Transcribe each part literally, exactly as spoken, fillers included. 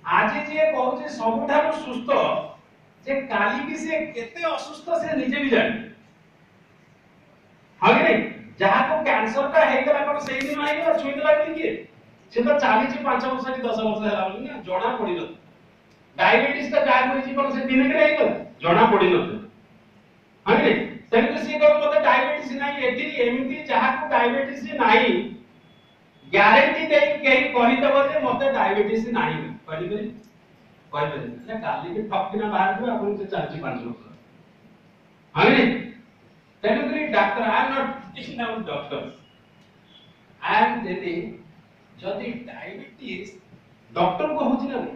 आज जे कहूँ सबुठार सुस्थ जे काली की से केते असुस्थ से निजे भी जाने हाँ कि जहाँ को कैंसर का है कला कौन सही दिन आएगा ना छुई दिला कि के से तो चालीस पाँच वर्ष की दस वर्ष है लाऊं ना जोड़ा पड़ी न डायबिटीज का जाग हुई जीवन से दिन के रहेगा जोड़ा पड़ी न हाँ कि तेरे तो सी कौन मत डायबिटीज नहीं एटी एमती जहाँ को डायबिटीज नहीं ग्यारंटी दे कहीं कही दबो जे मते डायबिटीज नहीं कहि दे कहि दे ना काली के ठकिना बाहर जो अपन से चालीस पाँच वर्ष हाँ कि technically doctor I am not teaching now doctors I am telling जदि डायबिटीज डॉक्टर को होची ना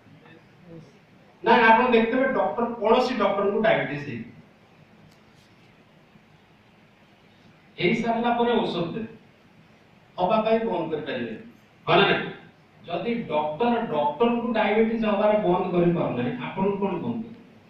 ना आपण देखते हैं डॉक्टर कौन सी डॉक्टर को डायबिटीज है एही सरला परे औषध दे हवा पाई बंद कर परिबे हला ना जदि डॉक्टर डॉक्टर को डायबिटीज हवार बंद करि पार नै आपण कोन बंद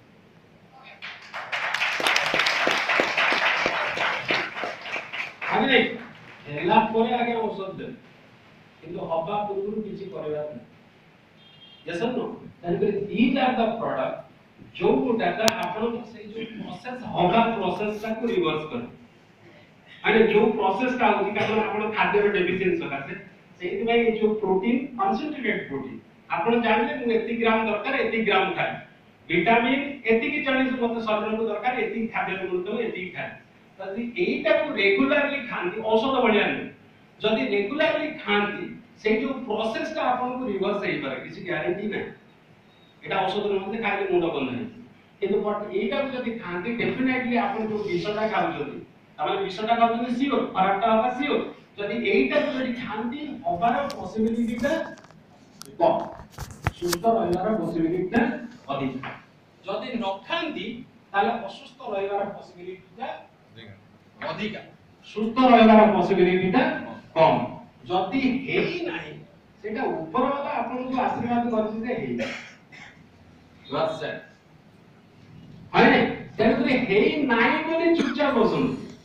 आगे नहीं हेला परे आगे औषध दे किंतु हवा पूर्व किछि करबा नै यस नो तनबे दीज आर द प्रोडक्ट जो डाटा आपण से जो प्रोसेस हवा प्रोसेस का को रिवर्स कर अरे जो प्रोसेस का होती कारण आपण खाद्य रे डेफिशिएंसी होता से सेहि भाई जो प्रोटीन कंसंट्रेटेड प्रोटीन आपण जानले मु एती ग्राम दरकार एती ग्राम खाए विटामिन एती की चालीस मत शरीर को दरकार एती खाद्य रे गुरुत्व एती खाए तदी एटा को रेगुलरली खांती औषध बढ़िया नहीं जदि रेगुलरली खांती से जो प्रोसेस का आपन को रिवर्स हेई पारे किसी गारंटी नै एटा औषध न खाइले मुंड बंद नै किंतु बट एटा को जदि खांती डेफिनेटली आपन जो विषटा खाउछथि तमे विषटा खाउछथि सियोर फरकटा होगा सियोर जदि एटा को जदि खांती हबार पॉसिबिलिटी ता कम सुस्थ रहबार पॉसिबिलिटी ता अधिक जदि न खांती ताले असुस्थ रहबार पॉसिबिलिटी ता अधिका सुस्थ रहबार पॉसिबिलिटी ता कम जदि हेई नाही सेटा ऊपर वाला आपन को आशीर्वाद करछि जे हेई बस है हाय तेरे तो हेई नाही बोले चुपचाप बसुन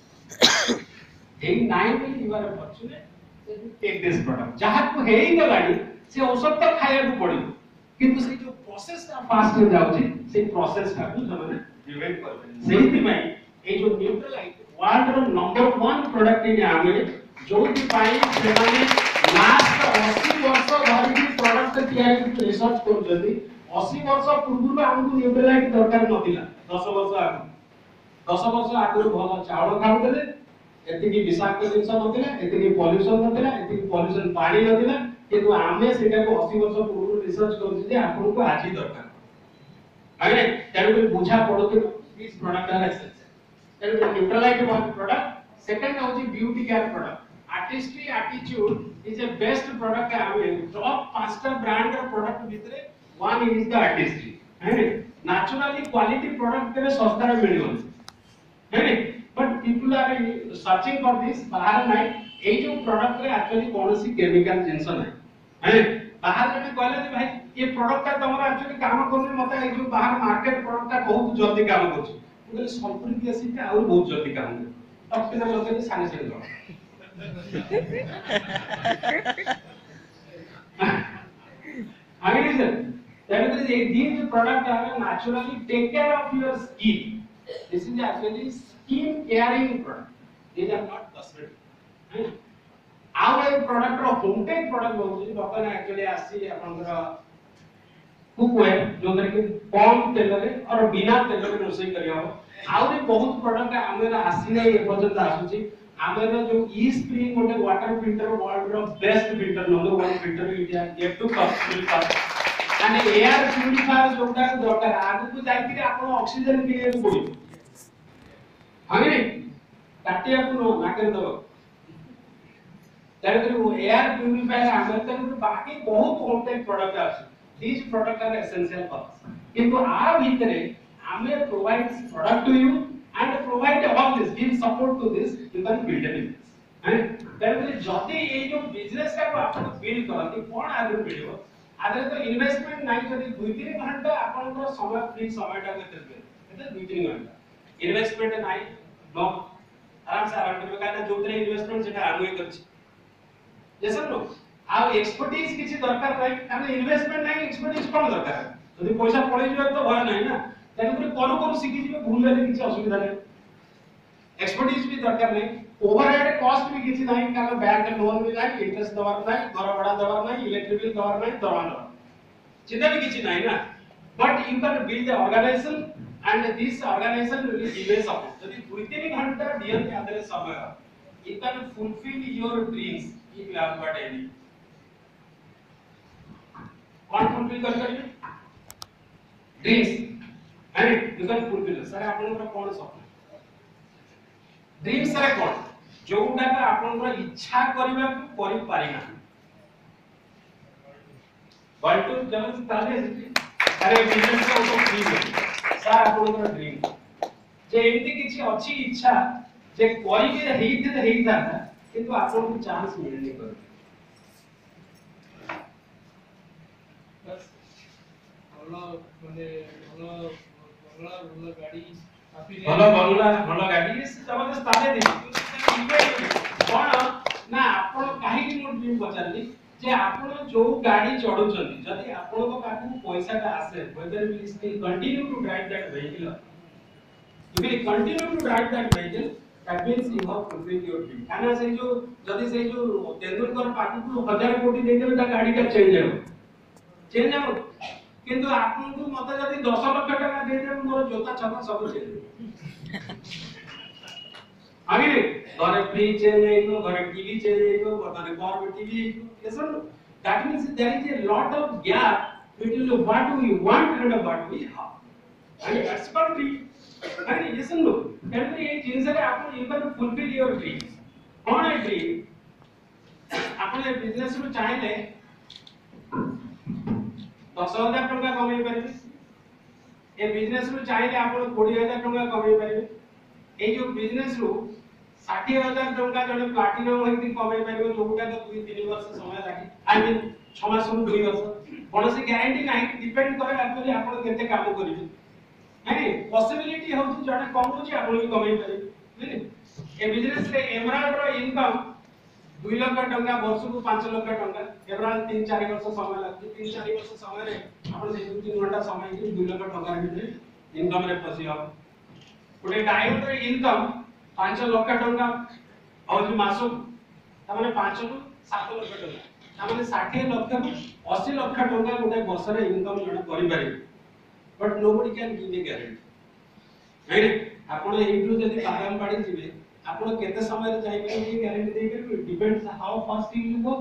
हेई नाही बोले you are fortunate take this product जहां को हेई गलाडी से औषध तो खाया को पड़ी किंतु से जो प्रोसेस का फास्ट हो जाउछि से प्रोसेस का को जमाने प्रिवेंट करबे सेहि में ए जो न्यूट्रलाइट वर्ल्ड रो नंबर वन प्रोडक्ट इन आमे जो कि पाई सेमाने लास्ट अस्सी वर्ष धरि की प्रोडक्ट तैयारी रिसर्च कर जदी अस्सी वर्ष पूर्व हमको न्यूट्रलाइट दरकार नथिला दस वर्ष आगु दस वर्ष आगु भलो चावल खाउतले एति की विषाक्त जिंस नथिला एति की पॉल्यूशन नथिला एति की पॉल्यूशन पानी नथिला किंतु आमे सेटा को अस्सी वर्ष पूर्व रिसर्च कर जे आपन को आज ही दरकार आगे तेरे को बुझा पड़ो कि दिस प्रोडक्ट आर एसेंशियल तेरे न्यूट्रलाइट वन प्रोडक्ट सेकंड होची beauty care product Artistry attitude is a best product आमे टॉप पांचटा ब्रांड रो प्रोडक्ट भितरे वन इज द आर्टिस्ट्री है नेचुरली क्वालिटी प्रोडक्ट तेरे सस्ता रे मिलियो है but people are searching for this बाहर नाही ए जो प्रोडक्ट रे एक्चुअली कोनोसी केमिकल जिंस नाही है बाहर जने कहले जे भाई ये प्रोडक्ट का तमरा एक्चुअली काम करने मते ए जो बाहर मार्केट प्रोडक्ट का बहुत जल्दी काम करछ बोले सल्फ्यूरिक एसिड का और बहुत जल्दी काम करे तब केना लगे साने से लो आगे reason that is a these product are naturally take care of your skin this is actually skin caring product these are not cosmetic our product ro home tech product होची लोकन एक्चुअली आसी आपनकर कुकवेयर जो तरह के कम तेल रे और बिना तेल रे रोसई करियो आउरी बहुत प्रोडक्ट हमरा आसी नै ए पर्यंत आसुची हमरा जो ई स्प्रिंग गोटे वाटर फिल्टर वर्ल्ड रो best filter number one filter India get to cup and air purifier जोटा दरकार आगु को जाई कि आपण ऑक्सीजन किने को पड़ी हने काटिया को नाके दबो तारे वो एयर प्यूरिफायर हमर त बाकी बहुत होमटेक प्रोडक्ट आछी these products are essential for us किंतु आ भीतरे हमें provide product to you and provide all this give support to this you can build a business है तारे जति ए जो बिजनेस का आपण बिल्ड करती कोन आगु मिलियो आदरे तो इन्वेस्टमेंट नाही जदी दो तीन घंटा आपनकर समय फ्री समयटा केते एते दो तीन घंटा इन्वेस्टमेंट नाही नो आराम से आराम करबे काना जोतरे इन्वेस्टमेंट सेटा आगु करछि जैसे नो आ एक्सपर्टीज किछि दरकार नाही कारण इन्वेस्टमेंट नाही एक्सपर्टीज कोन दरकार जदि पैसा पळै जिवे तो भय नाही ना तेनु करे करू करू सिखि जिवे भूल ले किछि असुविधा नाही एक्सपर्टीज भी दरकार नहीं ओवरहेड कॉस्ट भी किछि नाही कारण बैंक लोन भी नाही इंटरेस्ट दवार नाही घर भड़ा दवार नाही इलेक्ट्रिक बिल दवार नाही दवा दवार चिंता भी किछि नाही ना but you can build the organization and this organization will give support जदि दुई तीन घंटा दियर के आधे समय you can fulfill your dreams if you have got any कौन fulfill कर करिए dreams and you can fulfill sir आपन को कौन सपना dreams सर कौन जोटा का आपन को इच्छा करबा को करि पारिना वर्ल्ड टू जब ताले अरे बिजनेस को तो फ्री सर आपन को ड्रीम जे एमती किछि अछि इच्छा जे कोई के हेइते त हेइ जाता किंतु आपन को चांस मिलने कर बस भलो माने भलो बंगला भलो गाड़ी काफी भलो बंगला भलो गाड़ी जबरदस्त ताले दे कोन ना आपन काहे कि मोर ड्रीम पचारली जे आपन जो गाड़ी चढु छथि जदि आपन को पाखु पैसा का आसे whether will still continue to drive that vehicle you will continue to drive that vehicle that means you have fulfilled your dream kana se jo jodi se jo Tendulkar पाखु को हजार कोटी दे देबे ता गाड़ी का चेंज हो चेंज हो किंतु आपन को मते जदी दस लाख टका दे देबे मोर जोता छपा सब चेंज आगे घरे फ्रिज चेंज हेइको घरे टीवी चेंज हेइको घरे कार टीवी हेइको एसन that means there is a lot of gap between what we want and what we have and that's called dream अरे listen लो कहते ये जिन से आपन you can fulfill your dream कौन है ड्रीम आपन बिजनेस रो चाहिले दस हजार टका कमाई परिबे ए बिजनेस रो चाहिले आपन बीस हजार टका कमाई परिबे ए जो बिजनेस रो साठ हजार टका जने प्लैटिनम होइति कमाई परिबे जोटा तो दो तीन वर्ष समय लागी आई मीन छह मास रो दो वर्ष कोनोसी ग्यारंटी नाही डिपेंड करे एक्चुअली आपन केते काम करिबे नहीं पॉसिबिलिटी होची जने कम होची आपण भी कमाई पारे बुझले ए बिजनेस रे एमराल्ड रो इनकम दो लाख टका वर्ष को पाँच लाख टका एमराल्ड तीन चार वर्ष समय लागती तीन चार वर्ष समय रे आपण से दो तीन घंटा समय के दो लाख टका भितरे इनकम रे पसी हो गोटे डायमंड रे इनकम पाँच लाख टका होची मासो त माने पाँच रु सात लाख टका त माने साठ लाख रु अस्सी लाख टका गोटे वर्ष रे इनकम जने करि पारे but nobody can give a guarantee right आपण एइटू जदी बादाम बाड़ी जिवे आपण केते समय रे जाई के गारंटी दे के depends how fast you go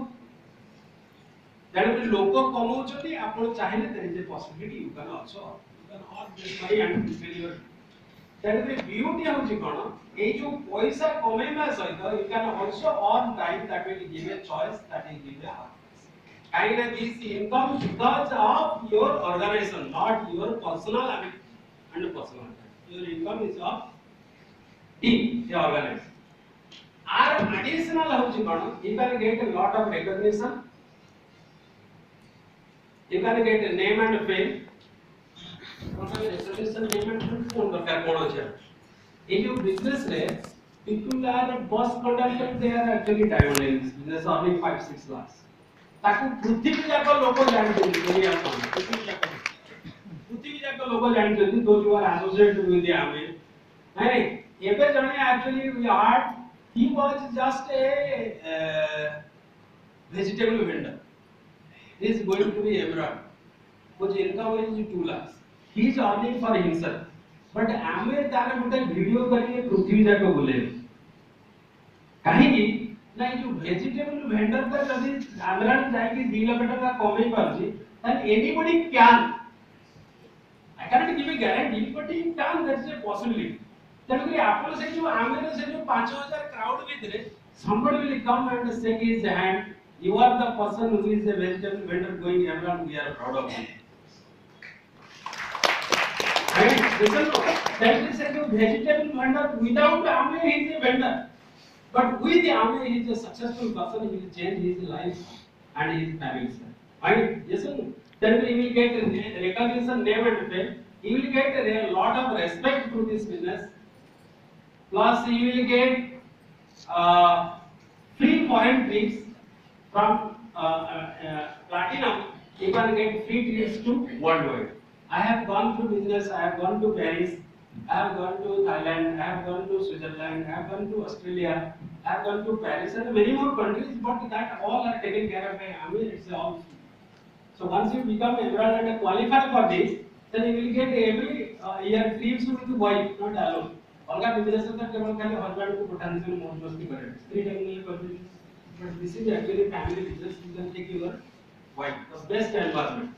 जाने लोक कमाउ छथि आपण चाहिले there is a possibility you can also you can earn this money and fulfill your जाने ब्यूटी होची कोन ए जो पैसा कमाइबा सहित you can also earn time that will give a choice that is give a kind of this income because of your organization not your personal and personal your income is of team the organization are additional hochi kono you can get a lot of recognition you can get a name and fame kono recognition name and fame kon darkar kono che in your business re people are bus conductor they are actually diamond in this business earning five six lakhs ताकू पृथ्वी जाक लोक जानते दुनिया को पृथ्वी जाक पृथ्वी जाक लोक जानते दो यू आर एसोसिएटेड विथ आमे नहीं एबे जने actually we are he was just a vegetable vendor he is going to be emerald which income is two lakhs he is earning for himself but आमे तार गोटे वीडियो करिए पृथ्वी जाक बोले काहे की नहीं जो वेजिटेबल वेंडर पर जदी आमरान जाय कि दो लाख टका कमाई पारछि then anybody can I can't give a guarantee but he can that's a possibility तनो कि आपण से जो आमरे से जो पाँच हज़ार क्राउड भितरे somebody will come and shake his hand you are the person who is a vegetable vendor going around we are proud of you right listen that is a vegetable vendor without amre he is a vendor but with the Amir, he is a successful person. He will change his life and his family's life. Right? Yes, sir. Then he will get recognition, name and fame. He will get a lot of respect through this business. Plus, he will get uh, free foreign trips from uh, uh, uh, platinum, you can get free trips to worldwide. I have gone to business, I have gone to Paris, I have gone to Thailand, I have gone to Switzerland, I have gone to Australia, I have gone to Paris and many more countries, but that all are taken care of by Ami, it's all free. So once you become enrolled and qualify for this, then you will get every uh, year trips with wife, not alone. अलगा business तो केवल खाली husband को potential मौज मस्ती करे, free time नहीं करते. But this is actually family business. You can take your wife, the best environment,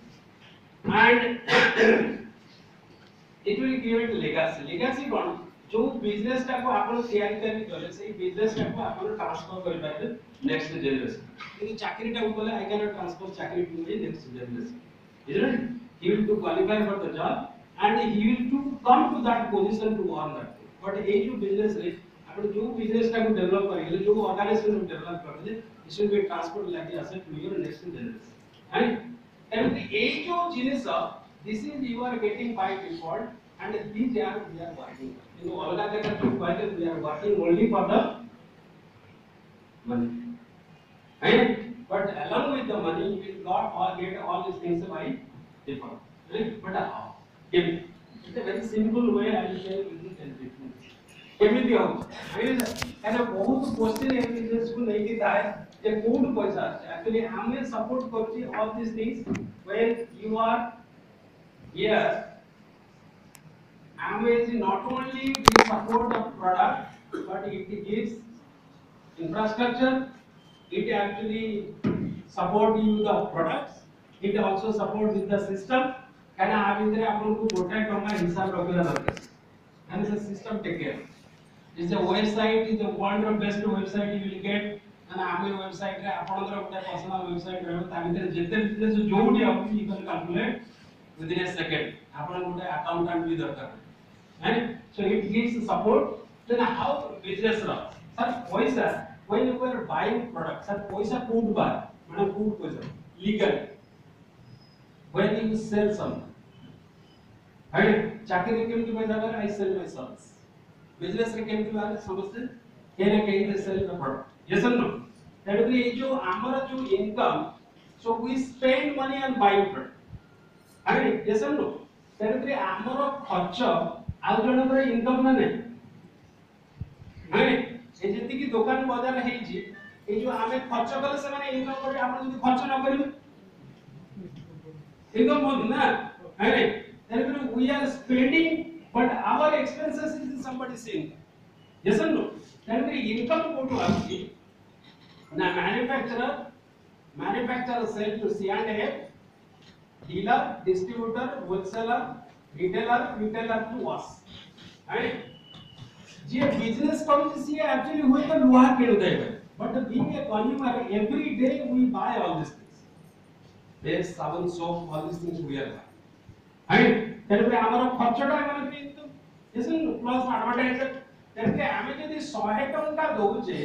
and it will give it legacy. Legacy कौन? जो business टाको आपन तैयारी करनी चले, सही business टाको आपन transfer कर पाए next generation. लेकिन चाकरी टाको बोले I cannot transfer चाकरी to my next generation. Isn't it? He will to qualify for the job and he will to come to that position to earn that. But ये जो business है, अपन जो business टाको develop करेंगे, जो organization को develop करेंगे, it should be transferred like a asset to your next generation. And and ये जो जिनिस है, this is you are getting by default. And these are we are working. You know, all that are two points. We are working only for the money. And but along with the money, you will got all get all these things by default. Right? But how? It's a very simple way. I will share with you ten different. केमिति हो? I mean, ऐसा बहुत question है business को नहीं देता है. ये कौन पैसा? Actually, हमें support करती all these things when you are here. Amway not only will support the product, but it gives infrastructure. It actually support you the products. It also support with the system. And आप इधर आप लोगों को protect होगा हिसाब रखना दरकार. And the system take care. It's a website. It's a one of the best website you will get. And Amway website है. आप लोगों का personal website रहेगा. ताकि इधर जितने business जो भी आप you can calculate within a second. आप लोगों को accountant भी दरकार. And so it gives support. Then how business runs? Sir, paisa when you are buying products, sir, paisa food bar, madam food paisa legal. When you sell something, right? चाकरी केम की पैसा कर I sell my service. Business रे केम की बात समझते? कहीं ना कहीं they sell the product. Yes or no? That is ये जो हमारा जो income, so we spend money on buying product. Right? Yes or no? That is हमारा खर्च आज जनकर इनकम ना नहीं नहीं ये जितनी की दुकान बाजार है जी ये जो हमें खर्च करे से माने इनकम करे आपण যদি खर्च ना करिवे इनकम होत ना नहीं then we are spending but our expenses is somebody saying yes or no then income go to us na manufacturer manufacturer sell to C and A dealer distributor wholesaler retailer retailer to us right ये business policy actually हुए तो लोहा के होता है but being a consumer every day we buy all these things paste sabun soap all these things we are buying right तेरे पे हमारा खर्चटा है मतलब कि तो जैसे प्लस एडवर्टाइजर तेरे पे हमें यदि सौ टका दोचे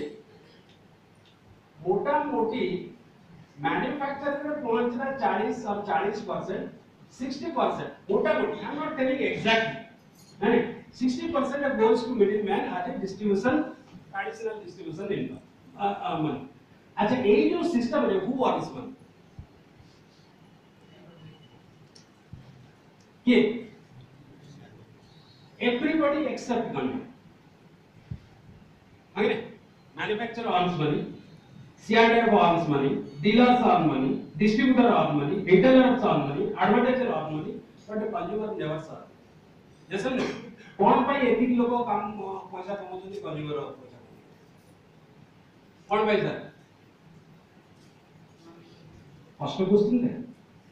मोटा मोटी मैन्युफैक्चरर में पहुंचना चालीस और चालीस percent sixty percent. Mota moti. I'm not telling exactly. Right? sixty percent goes to middleman as a distribution, traditional distribution income. Uh, uh, money. As a age system, who earns money? Okay. Everybody except money. Okay. Manufacturer earns money. C R D F earns money. Dealers earn money. Distributor earn money, retailers earn money, advertiser earn money, but the consumer never earn. Yes or no? कौन पाई एतिक लोगों काम पैसा कमाते हैं consumer और पैसा कौन पाई sir? First question है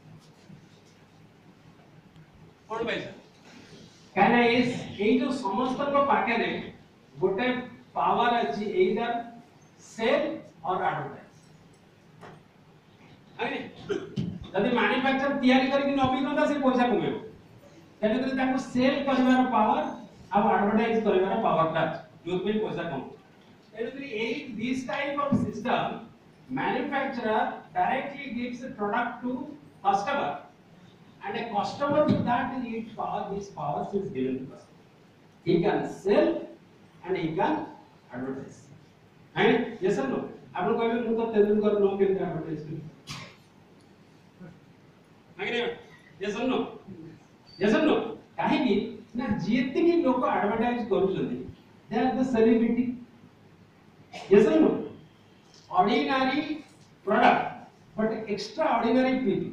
कौन पाई सर? कहना है इस ये जो समस्त को पाके ने गोटे power अच्छी either sell or advertise. जदि मैन्युफैक्चर तैयारी करके नबी नदा से पैसा कमेबो तेने तो ताको सेल करबार पावर आ एडवर्टाइज करबार पावर ता जो पे पैसा कम तेने तो ए this type of system manufacturer directly gives a product to customer and a customer to that it power this power is given to us he can sell and he can advertise and yes or no आपण कहबे मु तो Tendulkar no केंद्र advertise कर आगे yes और no yes और no काहे की ना जेते की लोग एडवर्टाइज करूछथि they are the celebrity yes और no ordinary product but extraordinary people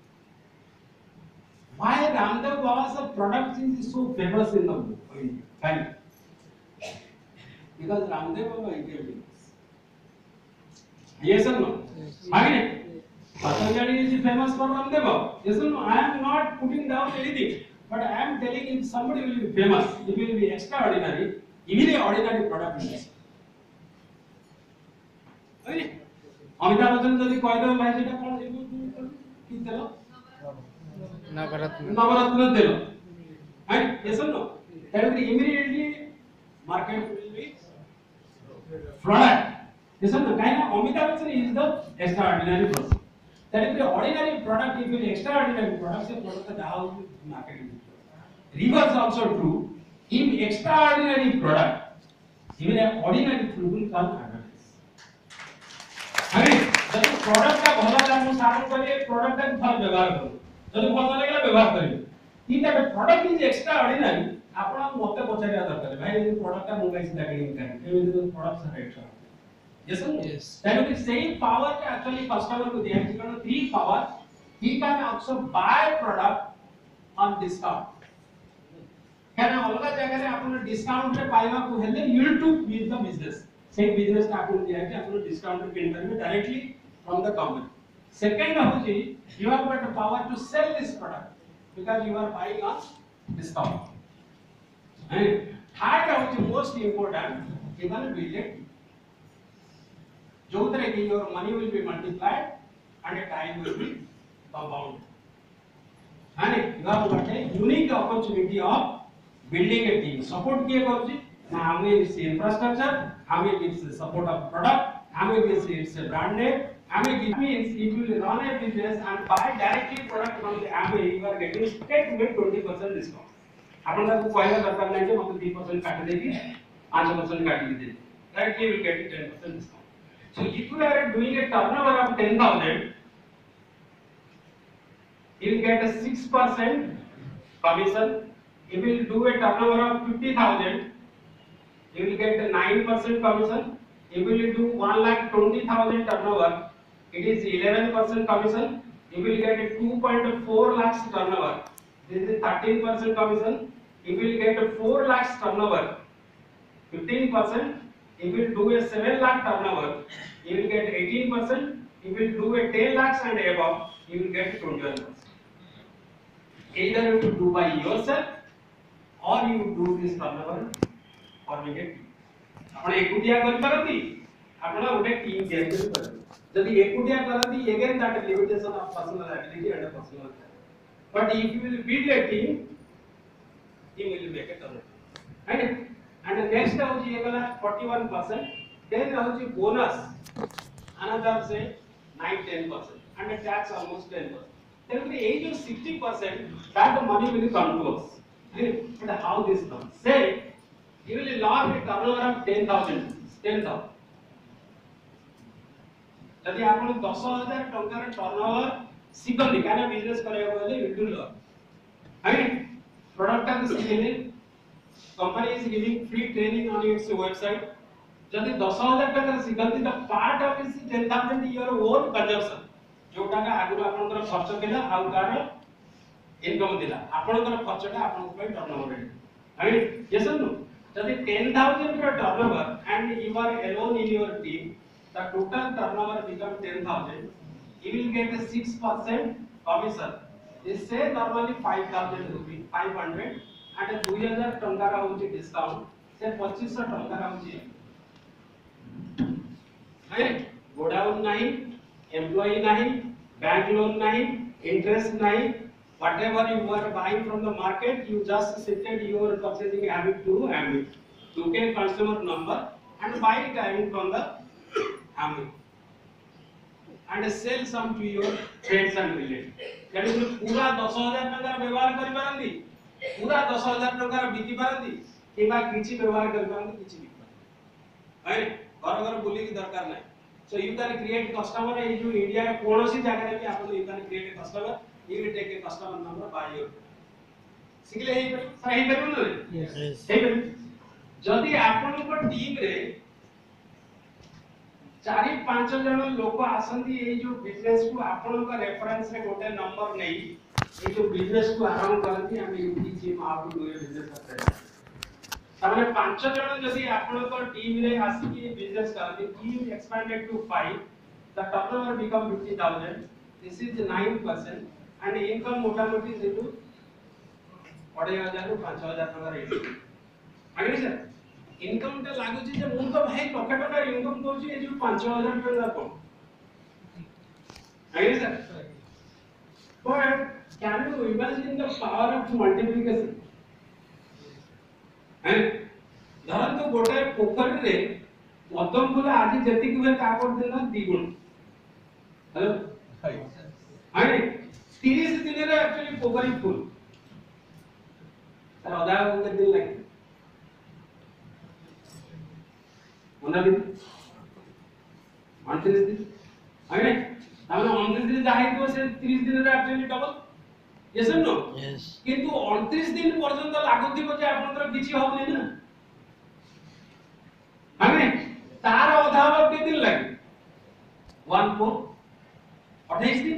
why Ramdev Baba's product is so famous in the world fine because Ramdev Baba is famous yes or no आगे Patanjali is famous for Ramdev Baba yes or no I am not putting down anything but I am telling if somebody will be famous it will be extraordinary even a ordinary product is आगे अमिताभ बच्चन जदि कह दो भाई सेटा कोन कि देलो नवरत्न नवरत्न देलो and yes or no that will immediately market will be product yes or no kind of Amitabh Bachchan is the extraordinary person that is the ordinary product if it extraordinary product se product how marketing reverse also true in extraordinary product even an ordinary people can advertise अरे जब product का भला दाम सामान करे product का फल व्यवहार करो जदि भल लागला व्यवहार करियो तीटा प्रोडक्ट इज एक्स्ट्रा ऑर्डिनरी आपण मते पचारिया दरकार भाई ये प्रोडक्ट का मोबाइल से लागली काहे एमे जो प्रोडक्ट है extra yes yes that is same power का एक्चुअली कस्टमर को दिया है कारण three power he can also buy product on discount कारण अलग जगह रे आपण डिस्काउंट रे पाइबा को हेले you to with the business same business का आपण दिया है आपण डिस्काउंट रे किन करबे directly from the company second hoji you have got the power to sell this product because you are buying on discount and third hoji most important you can build it jo tare ki your money will be multiplied and a time will be compound and you have got a unique opportunity of building a team support kiye karuchi na hame its infrastructure hame its support of product hame its brand name Amway means if you run a business and buy directly product from the Amway, you are getting straight with twenty percent discount. आपण का कोई दरकार नहीं है मतलब two percent काट देगी five percent काट देगी directly you will get ten percent discount. So if you are doing a turnover of ten thousand, you will get a six percent commission. If you do a turnover of fifty thousand, you will get a nine percent commission. If you do one lakh twenty thousand turnover, it is eleven percent commission. You will get a two point four lakhs turnover. This is thirteen percent commission. You will get a four lakhs turnover, fifteen percent. If you do a seven lakh turnover, you will get eighteen percent. If you do a ten lakhs and above, you will get twenty-one percent. Either you do by yourself or you do this turnover or we get. आपण एकुटिया कर परती आपण गोटे team game कर परती जदि एकुटिया करती again that limitation of personal ability and personal but if you will build a team team will make a turn and and next होची ये गला forty-one percent then होची bonus another say nine ten percent and tax almost ten percent then the age of sixty percent that the money will come to us but how this comes say you will log a turnover of ten thousand ten thousand यदि आपण ten thousand टंकार turnover सिकंदी काना business करबा बोले will लो right product का सिकंदी company is giving free training on its website यदि ten thousand टंकार सिकंदी द पार्ट ऑफ इस ten thousand your own consumption जोटा का आगु आपनकर खर्च केला आउ कार इनकम दिला आपनकर खर्चटा आपन पे टर्नओवर राइट यस और नो यदि ten thousand का turnover and you are alone in your team the total turnover become ten thousand, you will get a six percent commission. This say normally five thousand rupees, five hundred, and a two thousand टंका का होची discount, से twenty-five hundred टंका का होची. है godown नहीं, employee नहीं, बैंक लोन नहीं, इंटरेस्ट नहीं, whatever you are buying from the market, you just shifted your purchasing habit to habit. You get consumer number and buy it from the Amway and sell some to your friends and relatives. यानी कि पूरा ten thousand टंका व्यवहार करि परंदी पूरा ten thousand टंका बिकी परंदी किबा किछि व्यवहार करि परंदी किछि बिकी परंदी अरे घर घर बुली की दरकार नै So you can create customer in जो India में कौन सी जगह में आप you can create a customer, you will take a customer number by your. सिखले ही पर सही पर बोलो ना? Yes. सही पर. जल्दी आपन को टीम रे चारि पांच जन लोक आसंती ए जो बिजनेस को आपन का रेफरेंस रे गोटे नंबर नै ए जो बिजनेस को आरंभ करती हम यूटी team how to do a business करते हैं ताने पांच जन जदी आपन को टीम रे आसी की बिजनेस करती team expanded to five the turnover become fifty thousand this is nine percent and income मोटा मोटी सेटू अढ़ाई हजार रु पांच हजार टका रेट आगे सर इनकम टा लागु छी जे मु तो भाई लख टका इनकम करछि ए जो पांच हजार टका को आगे sir but can you imagine the power of multiplication and धरन तो गोटे पोखरी रे मध्यम फूल आज जति के का कर देना द्विगुण हेलो हाय तीस दिन रे एक्चुअली पोखरी फुल सर आधा के दिन लगे पंद्रह दिन उनतीस दिन हाय तामे उनतीस दिन जाहि तो से तीस दिन रे actually double yes no Yes. किंतु उनतीस दिन पर्यंत लागुथि जे आपनकर किछि होबनी ना हमें तार अधाव के दिन लगे वन फोर अट्ठाईस दिन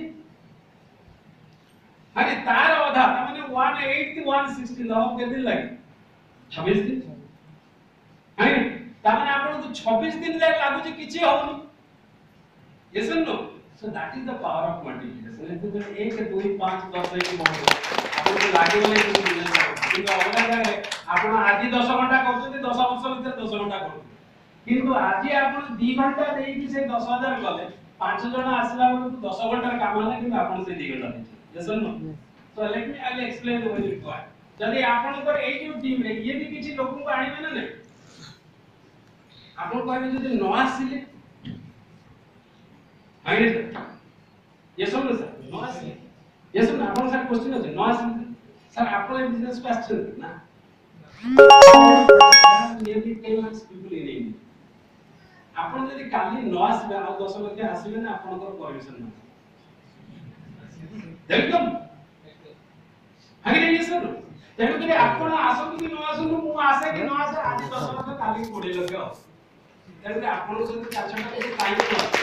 अरे तार अधा माने one eight one sixteen हो के दिन लगे छब्बीस दिन अरे ताने आपन तो छब्बीस दिन ले लागु जे किछि होबनी yes no so that is the power of multiplication it is एक दो पाँच दस के मॉडल आपन को लागे वाले किंतु अगला जागे आपन आज दस घंटा करछते दस वर्ष भीतर दस घंटा करछते किंतु आज आपण दो घंटा देई कि से दस हजार गले पांच जण आसला बेलू दस घंटा काम होला कि आपण से दो घंटा देछे yes no so let me I explain the way it work जदी आपण को ए जो टीम रे ये भी किछि लोक को आनिबे ना नै आपण कहबे जदी न आसिले आइले यस नो सर न आसिले यस नो आपण सर क्वेश्चन আছে न आसिले सर आपण बिजनेस पे आछन ना nearly ten lakhs people in India आपण जदी काली न आसबे आ दस लाख आसबे ना आपनकर परमिशन ना एकदम हागे सर तेणु करे आपण आसंतु कि न आसंतु मु आसे कि न आसे आज दस लाख काली बीस लाख तेणु करे आपण सहित चार छटा के टाइम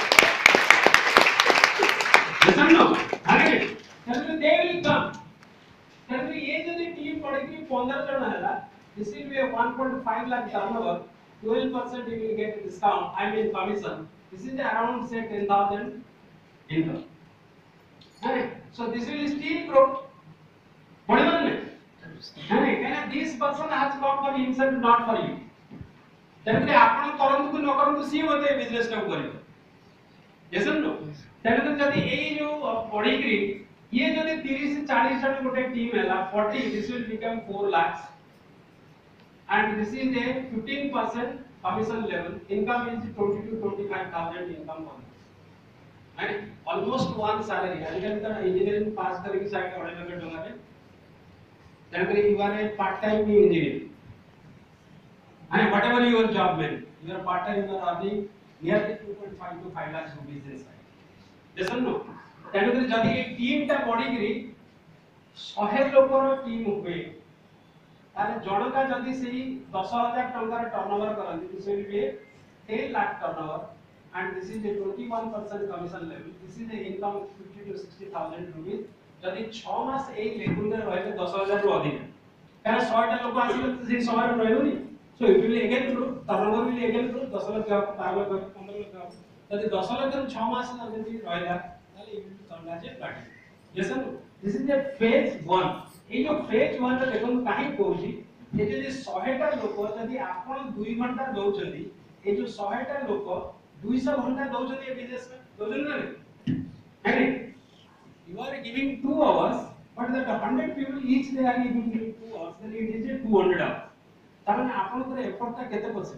लसन नो हागे तेणु करे दे विल कम तेणु करे ये जदी टीम पड़े कि पंद्रह जण हैला this will be a one point five lakh turnover twelve percent you will get a discount I mean commission this is around say ten thousand income right so this will still grow what is it right and this person has come for himself not for you तेरे आपण करंतु कि न करंतु सी होते business टा करियो yes or no तेरे जदी ए जो पढ़ी करी ये जदी तीस चालीस जन गोटे टीम हैला forty this will become four lakhs and this is a fifteen percent commission level income is twenty to twenty-five thousand income one and almost one salary and then engineering pass करके side अढ़ाई लाख टका रे then you are a part time engineer and whatever your job may you are part time you are earning nearly two point five to five lakhs rupees inside listen no then जदी एक team टा body करी one hundred लोकर team हुए ताले जणका जदी सेही दस हजार टंका रे टर्नओवर करंती this will be ten lakh turnover and this is a twenty-one percent commission level this is the income fifty to sixty thousand rupees जदी six मास ए लेवल रे रहले दस हजार रु अधिक कारण one hundred टा लोक आसीले से one hundred रे रहलोनी so it will again grow turnover will again grow दस लाख बारह लाख पंद्रह लाख जदी दस लाख रे six मास जदी रहला ताले it will turn as a platinum yes sir this is the phase one ए जो फेज one रे देखन काहे कहूची ए जे one hundred टा लोक जदी आपण दो घंटा दउचंदी ए जो one hundred टा लोक two hundred घंटा दउचंदी ए बिजनेस में दउचंदी ना है you are giving two hours but that one hundred people each they are giving two hours then it is a two hundred hours तारने आपण कर एफर्ट ता केते परसेंट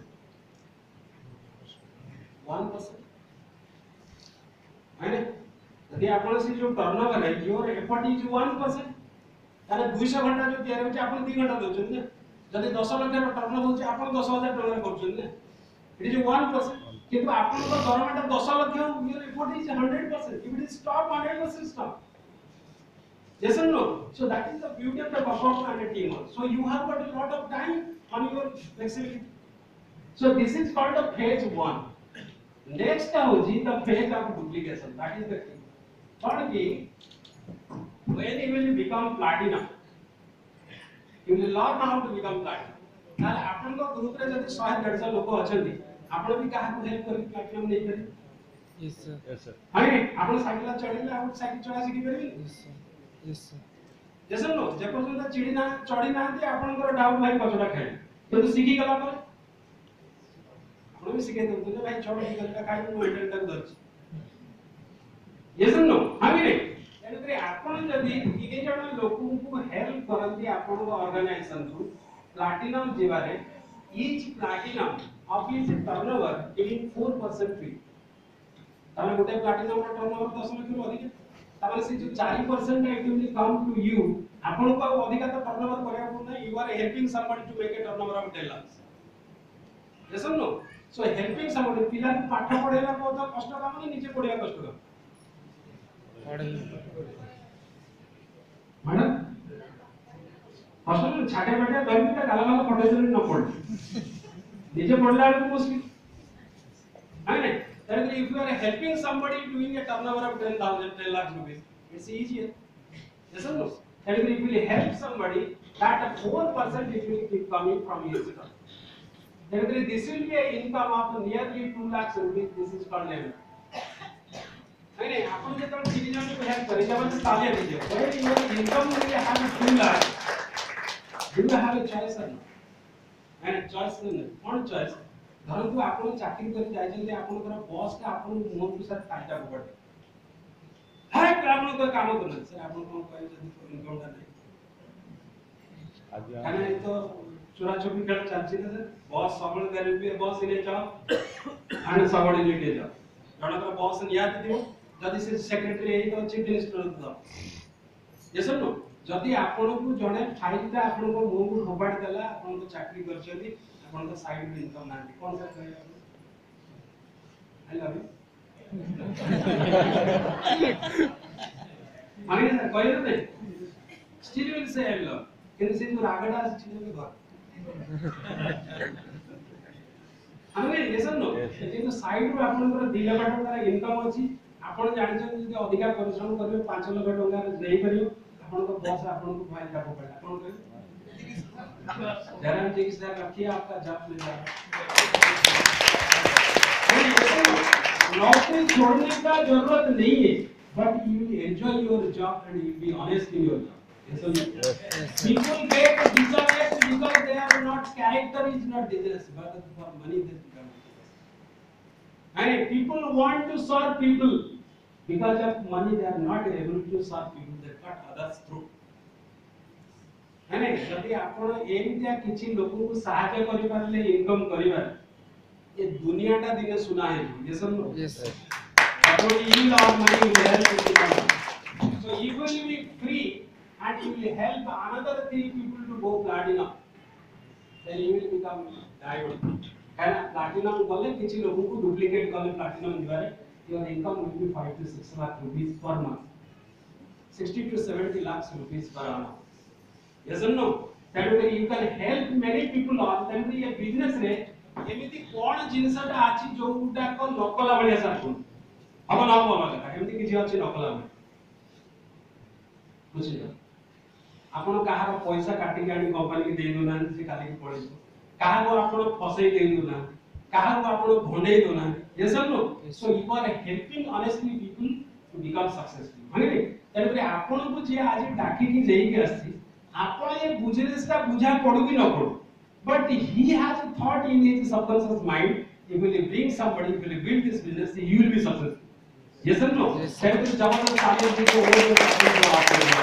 one percent है यदि आपण से जो टर्नओवर है your effort is one percent तारे two hundred घंटा जो तयार होची आपण two घंटा दउचंदी ना जदी ten लाख रो टर्नओवर होची आपण ten thousand टका करचंदी ना इट इज one percent किंतु आपन को दरमाटा दस lakh your effort is one hundred percent. If it is stop one hundred percent stop. Yes or no? So that is the beauty of the performer and a teamwork. So you have got a lot of time on your flexibility. So this is called the phase one. Next is the phase of duplication. That is the key. Third key, when you will become platinum, you will learn how to become platinum. Now, आपन को group रे जदि one hundred one hundred लोक अछंती आपण भी काहा को help करी प्लैटिनम नै करी यस सर यस सर हाय आपण साइकिल चढ़िले आपण साइकिल चढ़ा सिखि परबी यस सर यस सर जैसे नो जे पर्यंत चिड़ी ना चढ़ी नांती आपनकर डाउन भाई कचडा खाइ किंतु सिखि गला पर आपण भी सिखे दउ तुझे भाई चढ़ कचडा खाइ मु हैंडल तक धरछि यस नो हां रे एने करे आपण जदि इके जण लोकु को हेल्प करंती आपण ऑर्गेनाइजेशन थ्रू प्लैटिनम जेबारे each platinum of its turnover giving four percent fee तामे गोटे प्लैटिनम रो टर्नओवर दस लाख रु अधिक तामे से जो four percent it will come to you आपन को अधिक तो टर्नओवर करया पड़ना you are helping somebody to make a turnover of ten lakhs yes or no so helping somebody पिला को पाठ पढेला बहुत कष्ट काम नहीं नीचे पढिया कष्ट काम पढ़े मैडम हॉस्टल छाटे बैठे धरती का गाला गाला पढ़े चले न पढ़ नीचे पढ़ला को मुश्किल है ना that if you are helping somebody doing a turnover of ten thousand ten lakh rupees it's easier yes or no that if you will help somebody that four percent it will keep coming from his income that this will be a income of nearly two lakhs rupees this is called level है ना अपन जे तो तीन जन को help करे जब तालियां दीजिए when your income will have two lakhs do you have a choice or not and choice नहीं कौन choice धरन को आपन चाकरी कर जाय जल्दी आपन कर बॉस का आपन मोन अनुसार काटा को पड़े है आपन को काम करना सर आपन को कहे जदी इनकम दा नहीं आज खाना तो चोरा चोरी खेल चलछि ना सर बॉस सबल करे भी बॉस इने जाओ and subordinate जाओ जण कर बॉस नियात दियो जदी से सेक्रेटरी एई तो चीफ मिनिस्टर दो yes or no जदी आपन को जणे फाइल ता आपन को मुंह को होबाड देला आपन को चाकरी करछथि आपन को साइड में इनकम ना कोन सा कहे आई लव यू माने सर कहियो नै still will say I love किन से जो रागडा स्टिल में घर हमें yes or no जे साइड रो आपन को दो लाख टका इनकम अछि आपन जानि छ जे अधिका परिश्रम करबे पाँच लाख टका देई परियो आपन को बॉस आपन को फाइल जाको पड़े आपन को जरा ठीक से रखिए आपका जॉब मिल जाएगा नौकरी छोड़ने का जरूरत नहीं है but you will enjoy your job and you will be honest in your job people get dishonest because they are not character is not dishonest but for money they become and people want to serve people because of money they are not able to serve people they cut others through है ना जदि आपण एमितिया किछि लोकन को सहायता करि Parle income करिबा ये दुनियाटा दिने सुना है ये सब yes so you will earn money you will help people so you will be free and you will help another three people to go platinum then you will become diamond है ना platinum गले किछि लोगन को duplicate गले platinum दिवारे your income will be five to six lakh rupees per month sixty to seventy lakhs rupees per annum yes or no that way you can help many people on that way a business रे एमिति कोन जिंसटा आछि जो गुडा को नकला बलिया साकु अब ना बोला का एमिति किछि अछि नकला में बुझिलो आपण कहार पैसा काटी गाडी कंपनी के देइ दोना से काली के पड़े कहा को आपण फसई देइ दोना कहा को आपण भंडे दोना yes or no so you are helping honestly people to become successful माने तने पर आपण को जे आज डाकी की जेई के आसी आपण ये बिजनेस का बुझा पड़ू कि न पड़ू but he has a thought in his subconscious mind he will bring somebody he will build this business he will be successful yes or no तने पर जबरदस्त आगे जी को और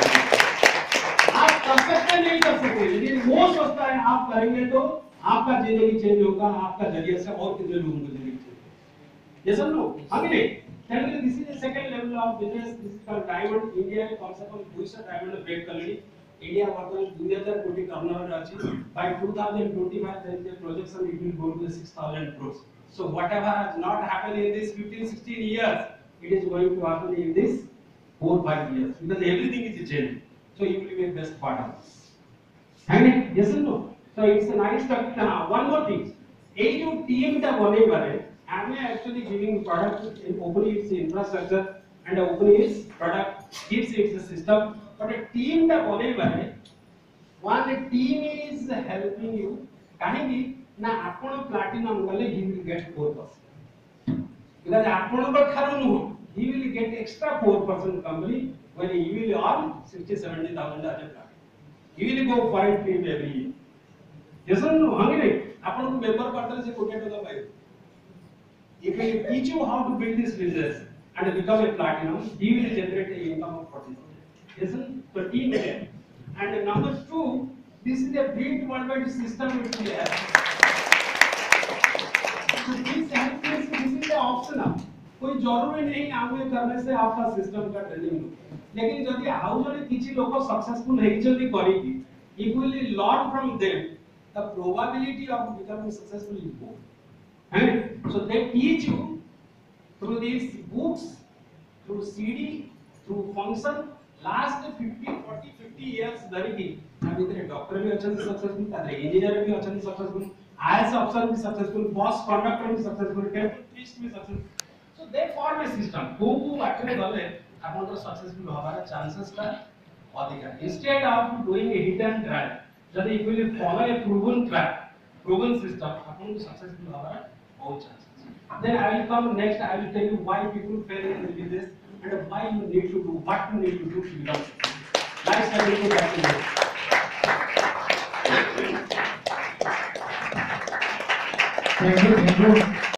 आप कर सकते नहीं कर सकते लेकिन वो सोचता है आप करेंगे तो आपका जिंदगी चेंज होगा आपका जरिया से और कितने लोगों को जिंदगी चेंज yes or no अगले tell me this is the second level of business this is called diamond india में कम से कम two hundred diamond ब्रेक कर ली इंडिया वर्तमान two thousand कोटी टर्नओवर अछि by twenty twenty-five there is a projection it will go to six thousand crores So whatever has not happened in this fifteen sixteen years, it is going to happen in this four five years because everything is changing. So you will be the best part of this. And yes or no? So it's a nice topic. Now one more thing. A जो team टा बने बारे, I'm actually giving product in opening its infrastructure and opening its product gives its a system. But a team टा बने बारे, one team is helping you. कहीं ना आपण platinum गले he will get four percent. Because आपण पर खारू नु, he will get extra four percent company when he will earn sixty seventy thousand as a platinum. He will go for a team every year. Yes or no? Hungry? आपण को member करते से कोटे टका पाए. If he teach you how to build this business and become a platinum, he will generate a income of forty thousand. Yes or no? So team again. And number two, this is a built worldwide system which we have. So this helps us. This is the optional. कोई जरूरी नहीं आगे करने से आपका system का training लो. लेकिन यदि हाउ जने किसी लोग सक्सेसफुल है जल्दी करेगी, if we will learn from them, the probability of becoming successful is more. And so they teach you through these books, through C D, through function. Last fifty, forty, fifty years धरिकी, अभी तेरे doctor भी अच्छे से successful, तेरे engineer भी अच्छे से successful, I A S अफसर भी सक्सेसफुल, बॉस कंडक्टर भी सक्सेसफुल, टेम्पल प्रीस्ट भी successful. So they form a system. को को actually गले, अपन तो सक्सेसफुल हमारा chances का अधिक है. Instead of doing a hit and run, यदि if we follow a proven track, proven system, अपन तो सक्सेसफुल हमारा बहुत chances. Then I will come next. I will tell you why people fail in the business and why you need to do what you need to do to become successful. Nice having you back in here. Thank you, thank you.